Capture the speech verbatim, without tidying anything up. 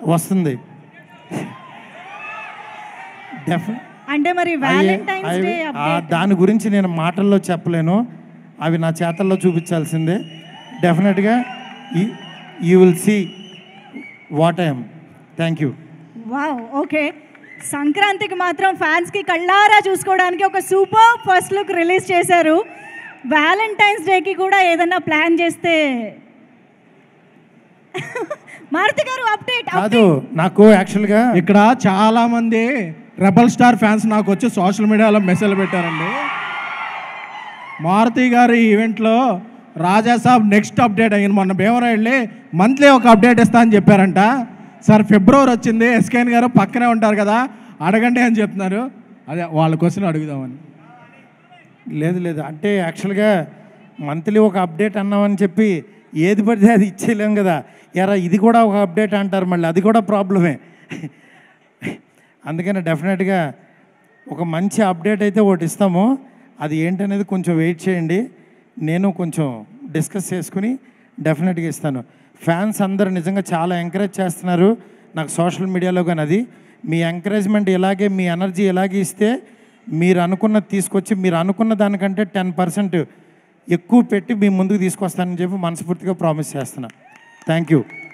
వస్తుంది. అంటే మరి వ్యాలంటైన్స్ డే దాని గురించి నేను మాటల్లో చెప్పలేను, అవి నా చేతల్లో చూపించాల్సిందే. Definitely you will see what I'm. Thank you. Wow, okay. సంక్రాంతికి మాత్రం ఫ్యాన్స్కి కళ్ళారా చూసుకోవడానికి ఒక సూపర్ ఫస్ట్ లుక్ రిలీజ్ చేశారు. వ్యాలంటైన్స్ డేకి కూడా ఏదన్నా ప్లాన్ చేస్తే మారుతి గారు అప్డేట్ కాదు. నాకు యాక్చువల్గా ఇక్కడ చాలామంది రెబల్ స్టార్ ఫ్యాన్స్ నాకు వచ్చి సోషల్ మీడియాలో మెసేజ్ పెట్టారండి. మారుతి గారి ఈవెంట్లో రాజా సాబ్ నెక్స్ట్ అప్డేట్ అయ్యింది. మొన్న భీమవరం వెళ్ళి మంత్లీ ఒక అప్డేట్ ఇస్తా అని చెప్పారంట. సార్ ఫిబ్రవరి వచ్చింది, ఎస్కేఎన్ గారు పక్కనే ఉంటారు కదా, అడగండి అని చెప్తున్నారు. అదే వాళ్ళ క్వశ్చన్ అడుగుదామని. లేదు లేదు అంటే యాక్చువల్గా మంత్లీ ఒక అప్డేట్ అన్నామని చెప్పి ఏది పడితే అది ఇచ్చేయలేం కదా. ఎరా ఇది కూడా ఒక అప్డేట్ అంటారు, మళ్ళీ అది కూడా ప్రాబ్లమే. అందుకని డెఫినెట్గా ఒక మంచి అప్డేట్ అయితే ఒకటి ఇస్తాము. అది ఏంటనేది కొంచెం వెయిట్ చేయండి, నేను కొంచెం డిస్కస్ చేసుకుని డెఫినెట్గా ఇస్తాను. ఫ్యాన్స్ అందరూ నిజంగా చాలా ఎంకరేజ్ చేస్తున్నారు నాకు సోషల్ మీడియాలో. కానీ అది మీ ఎంకరేజ్మెంట్ ఇలాగే, మీ ఎనర్జీ ఇలాగే ఇస్తే మీరు అనుకున్నది తీసుకొచ్చి మీరు అనుకున్న దానికంటే టెన్ పర్సెంట్ ఎక్కువ పెట్టి మీ ముందుకు తీసుకొస్తానని చెప్పి మనస్ఫూర్తిగా ప్రామిస్ చేస్తున్నా. Thank you.